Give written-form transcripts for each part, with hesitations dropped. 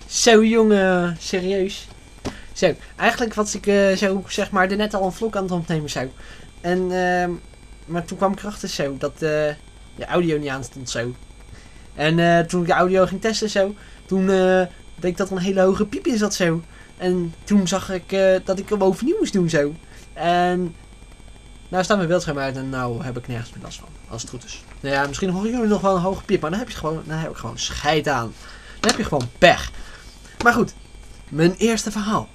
Zo jongen, serieus. Zo, eigenlijk was ik zo zeg maar net al een vlog aan het opnemen zo. En maar toen kwam ik erachter zo dat de audio niet aan stond zo. En toen ik de audio ging testen zo, toen deed ik dat er een hele hoge piep in zat zo. En toen zag ik dat ik hem overnieuw moest doen zo. En nou staat mijn beeldscherm uit en nou heb ik nergens meer last van. Als het goed is. Nou ja, misschien horen jullie nog wel een hoge piep, maar dan heb ik gewoon scheid aan. Dan heb je gewoon pech. Maar goed, mijn eerste verhaal.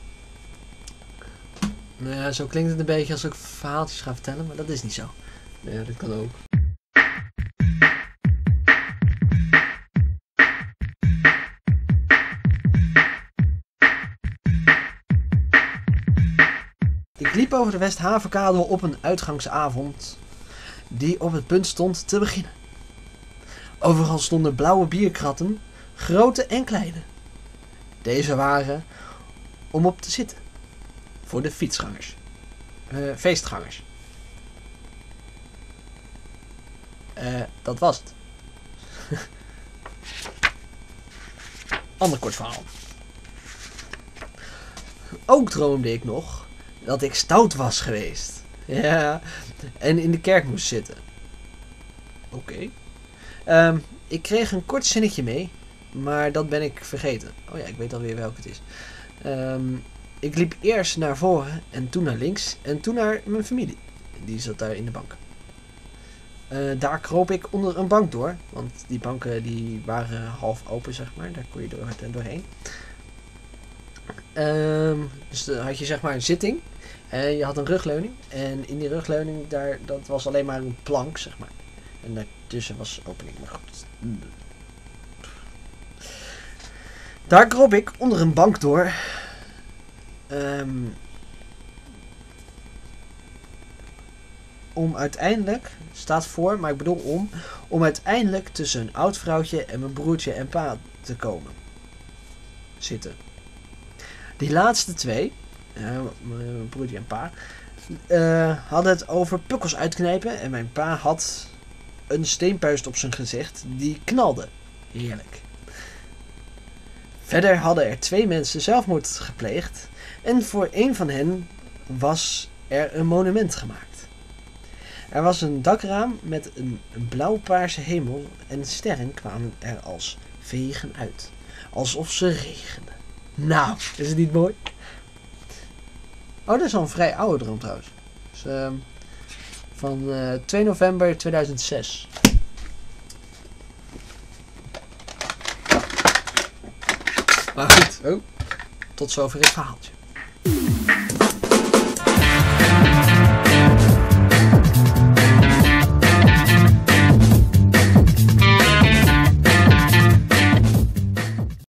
Nou ja, zo klinkt het een beetje als ik verhaaltjes ga vertellen, maar dat is niet zo. Nou ja, dit kan ook. Ik liep over de Westhavenkade op een uitgangsavond die op het punt stond te beginnen. Overal stonden blauwe bierkratten, grote en kleine. Deze waren om op te zitten. Voor de fietsgangers. Feestgangers. Dat was het. Ander kort verhaal. Ook droomde ik nog dat ik stout was geweest. Ja, en in de kerk moest zitten. Oké. Ik kreeg een kort zinnetje mee, maar dat ben ik vergeten. Oh ja, ik weet alweer welke het is. Ik liep eerst naar voren en toen naar links en toen naar mijn familie. Die zat daar in de bank. Daar kroop ik onder een bank door, want die banken die waren half open zeg maar. Daar kon je doorheen. Dus dan had je zeg maar een zitting. En je had een rugleuning. En in die rugleuning, dat was alleen maar een plank, zeg maar. En daartussen was opening. Maar goed. Daar kroop ik onder een bank door. Om uiteindelijk, staat voor, maar ik bedoel om uiteindelijk tussen een oud vrouwtje en mijn broertje en pa te komen. Zitten. Die laatste twee, mijn broertje en pa, hadden het over pukkels uitknijpen. En mijn pa had een steenpuist op zijn gezicht die knalde. Heerlijk. Verder hadden er 2 mensen zelfmoord gepleegd. En voor één van hen was er een monument gemaakt. Er was een dakraam met een blauw-paarse hemel. En sterren kwamen er als vegen uit. Alsof ze regenden. Nou, is het niet mooi? Oh, dat is al een vrij oude droom trouwens. Dus, van 2 november 2006. Maar goed, tot zover het verhaaltje.